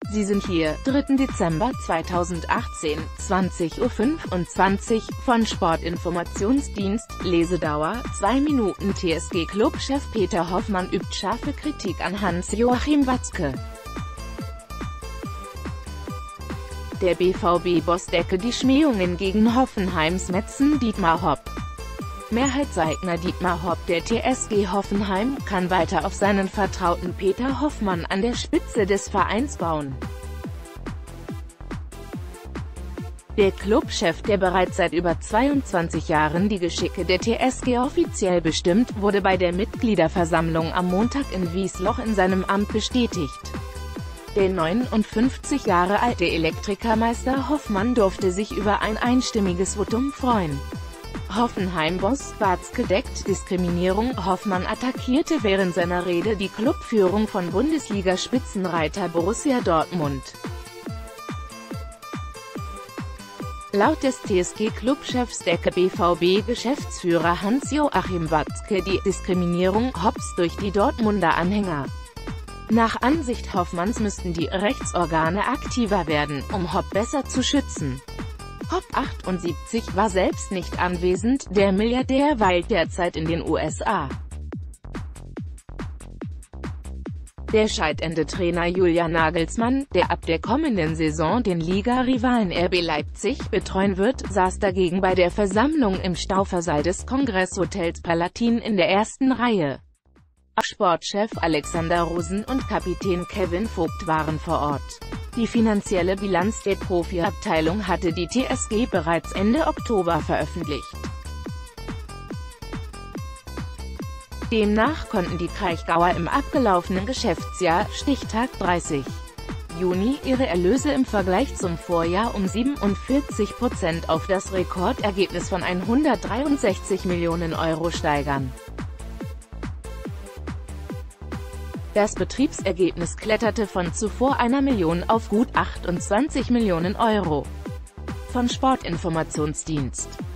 Sie sind hier, 3. Dezember 2018, 20:25 Uhr, von Sportinformationsdienst, Lesedauer, 2 Minuten. TSG-Clubchef Peter Hoffmann übt scharfe Kritik an Hans-Joachim Watzke. Der BVB-Boss decke die Schmähungen gegen Hoffenheims Metzen. Dietmar Hopp. Mehrheitseigner Dietmar Hopp der TSG Hoffenheim kann weiter auf seinen Vertrauten Peter Hoffmann an der Spitze des Vereins bauen. Der Clubchef, der bereits seit über 22 Jahren die Geschicke der TSG offiziell bestimmt, wurde bei der Mitgliederversammlung am Montag in Wiesloch in seinem Amt bestätigt. Der 59 Jahre alte Elektrikermeister Hoffmann durfte sich über ein einstimmiges Votum freuen. Hoffenheim-Boss Watzke deckt Diskriminierung. Hoffmann attackierte während seiner Rede die Clubführung von Bundesliga-Spitzenreiter Borussia Dortmund. Laut des TSG-Clubchefs decke BVB-Geschäftsführer Hans-Joachim Watzke die Diskriminierung Hopps durch die Dortmunder Anhänger. Nach Ansicht Hoffmanns müssten die Rechtsorgane aktiver werden, um Hopp besser zu schützen. Hopp, 78, war selbst nicht anwesend, der Milliardär weilt derzeit in den USA. Der scheidende Trainer Julian Nagelsmann, der ab der kommenden Saison den Liga-Rivalen RB Leipzig betreuen wird, saß dagegen bei der Versammlung im Staufersaal des Kongresshotels Palatin in der ersten Reihe. Sportchef Alexander Rosen und Kapitän Kevin Vogt waren vor Ort. Die finanzielle Bilanz der Profiabteilung hatte die TSG bereits Ende Oktober veröffentlicht. Demnach konnten die Kraichgauer im abgelaufenen Geschäftsjahr, Stichtag 30. Juni, ihre Erlöse im Vergleich zum Vorjahr um 47% auf das Rekordergebnis von 163 Millionen Euro steigern. Das Betriebsergebnis kletterte von zuvor 1 Million auf gut 28 Millionen Euro. Von Sportinformationsdienst.